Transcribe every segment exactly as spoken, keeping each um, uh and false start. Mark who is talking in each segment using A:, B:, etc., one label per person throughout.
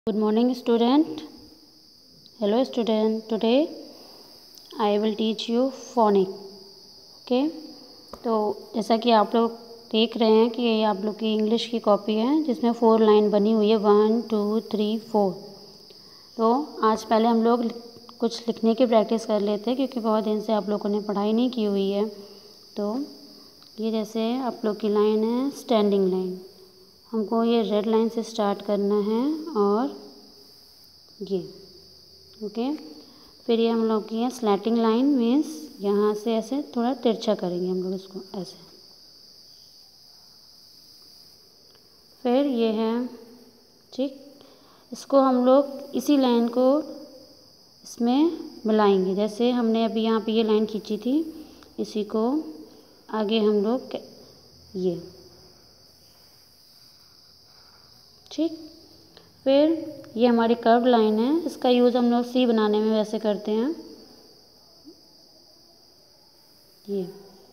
A: Good morning student. Hello student. Today I will teach you phonics. Okay. तो जैसा कि आप लोग देख रहे हैं कि ये आप लोग की इंग्लिश की कॉपी है जिसमें फोर लाइन बनी हुई है, वन टू थ्री फोर। तो आज पहले हम लोग कुछ लिखने की प्रैक्टिस कर लेते हैं क्योंकि बहुत दिन से आप लोगों ने पढ़ाई नहीं की हुई है। तो ये जैसे आप लोग की लाइन है स्टैंडिंग लाइन, हमको ये रेड लाइन से स्टार्ट करना है और ये ओके। फिर ये हम लोग की है स्लैटिंग लाइन, मीन्स यहाँ से ऐसे थोड़ा तिरछा करेंगे हम लोग इसको ऐसे। फिर ये है ठीक, इसको हम लोग इसी लाइन को इसमें मिलाएंगे। जैसे हमने अभी यहाँ पे ये लाइन खींची थी, इसी को आगे हम लोग ये ठीक। फिर ये हमारी कर्व लाइन है, इसका यूज़ हम लोग सी बनाने में वैसे करते हैं ये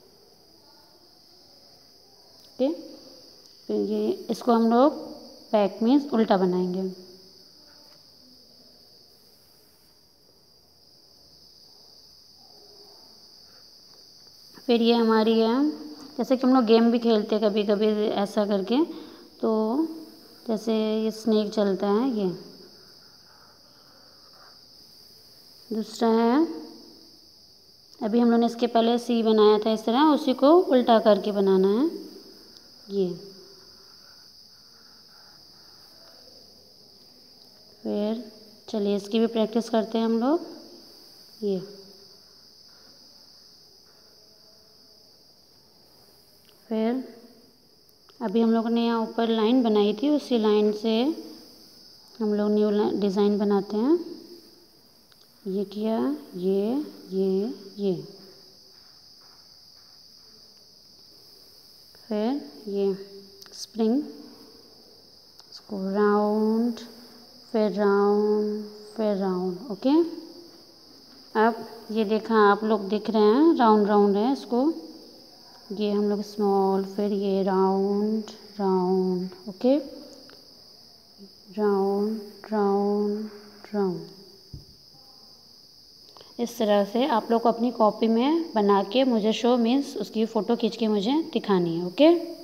A: ओके। फिर ये इसको हम लोग बैक मीन्स उल्टा बनाएंगे। फिर ये हमारी है, जैसे कि हम लोग गेम भी खेलते हैं कभी कभी ऐसा करके, तो जैसे ये स्नेक चलता है ये। दूसरा है, अभी हम लोगों ने इसके पहले सी बनाया था इस तरह, उसी को उल्टा करके बनाना है ये। फिर चलिए इसकी भी प्रैक्टिस करते हैं हम लोग ये। फिर अभी हम लोगों ने यहाँ ऊपर लाइन बनाई थी, उसी लाइन से हम लोग न्यू डिज़ाइन बनाते हैं। ये किया, ये ये ये फिर ये स्प्रिंग, इसको राउंड, फिर राउंड, फिर राउंड ओके। अब ये देखा आप लोग दिख रहे हैं राउंड राउंड है, इसको ये हम लोग स्मॉल, फिर ये round round okay, round round round. इस तरह से आप लोग को अपनी कॉपी में बना के मुझे शो मीन्स उसकी फ़ोटो खींच के मुझे दिखानी है ओके।